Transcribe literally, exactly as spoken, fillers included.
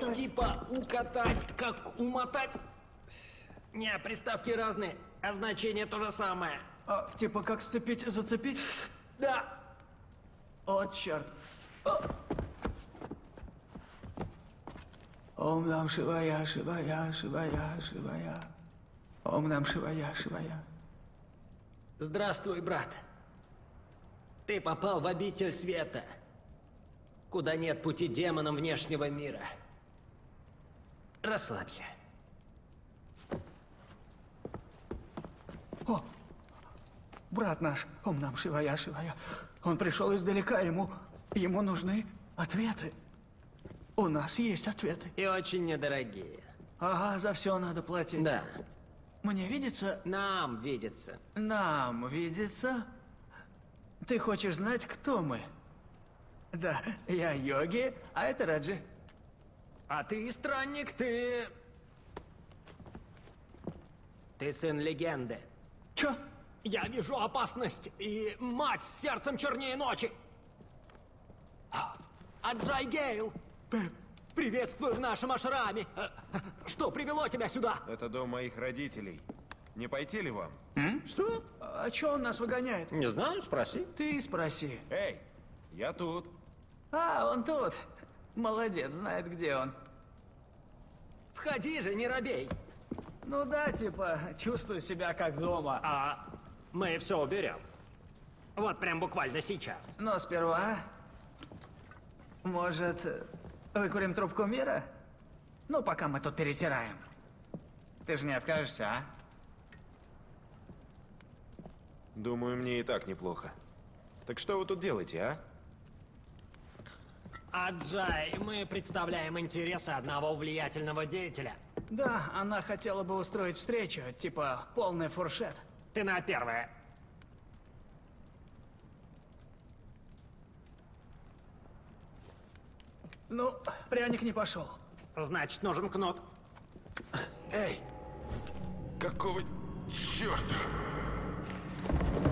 укатать. типа укатать, как умотать. Не, приставки разные, а значение то же самое. А, типа как сцепить, зацепить? Да. О, черт. О. Ом нам шивая, шивая, шивая, шивая. Ом нам шивая, шивая. Здравствуй, брат. Ты попал в обитель света, куда нет пути демонам внешнего мира. Расслабься. О, брат наш, ом нам шивая, шивая. Он пришел издалека, ему, ему нужны ответы. У нас есть ответы. И очень недорогие. Ага, за все надо платить. Да. Мне видится? Нам видится. Нам видится? Ты хочешь знать, кто мы? Да, я Йоги, а это Раджи. А ты странник, ты... Ты сын легенды. Чё? Я вижу опасность и мать с сердцем чернее ночи. Аджай Гейл, приветствую в нашем ашраме. Что привело тебя сюда? Это дом моих родителей. Не пойти ли вам? М? Что? А чё он нас выгоняет? Не знаю, спроси. Ты спроси. Эй, я тут. А, он тут. Молодец, знает, где он. Входи же, не робей. Ну да, типа, чувствую себя как дома. А мы все уберем. Вот прям буквально сейчас. Но сперва... Может, выкурим трубку мира? Ну, пока мы тут перетираем. Ты же не откажешься, а? Думаю, мне и так неплохо. Так что вы тут делаете, а? Аджай, мы представляем интересы одного влиятельного деятеля. Да, она хотела бы устроить встречу, типа полный фуршет. Ты на первое. Ну, пряник не пошел. Значит, нужен кнут. Эй! Какого черта?